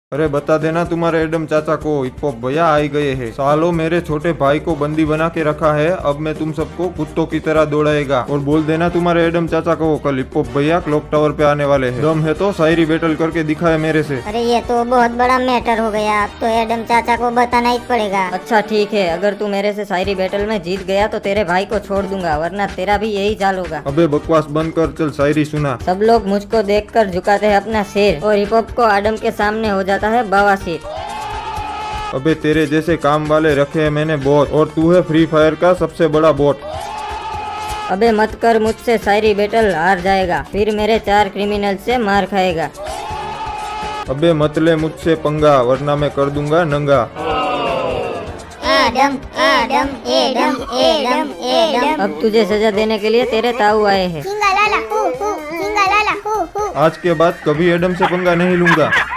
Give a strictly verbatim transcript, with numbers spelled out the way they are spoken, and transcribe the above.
अरे बता देना तुम्हारे एडम चाचा को, हिप हॉप भैया आ गए हैं। सालों मेरे छोटे भाई को बंदी बना के रखा है, अब मैं तुम सबको कुत्तों की तरह दौड़ाएगा। और बोल देना तुम्हारे एडम चाचा को कल हिप हॉप भैया क्लॉक टावर पे आने वाले हैं। दम है तो शायरी बैटल करके दिखाए मेरे से। अरे ये तो बहुत बड़ा मैटर हो गया, अब तो एडम चाचा को बताना ही पड़ेगा। अच्छा ठीक है, अगर तू मेरे से शायरी बैटल में जीत गया तो तेरे भाई को छोड़ दूंगा, वरना तेरा भी यही चाल होगा। अबे बकवास बंद कर, चल शायरी सुना। सब लोग मुझको देखकर झुकाते हैं अपना सिर, और हिप हॉप को आदम के सामने हो जाता है बवासीर। अबे तेरे जैसे काम वाले रखे हैं मैंने बहुत, और तू है फ्री फायर का सबसे बड़ा बॉट। अबे मत कर मुझसे शायरी बैटल, हार जाएगा, फिर मेरे चार क्रिमिनल से मार खाएगा। अबे मत ले मुझसे पंगा, वरना मैं कर दूंगा नंगा। Adam Adam Adam Adam Adam. अब तुझे सजा देने के लिए तेरे ताऊ आए हैं। चिंगालाला हू हू, चिंगालाला हू हू। आज के बाद कभी एडम से पंगा नहीं लूंगा।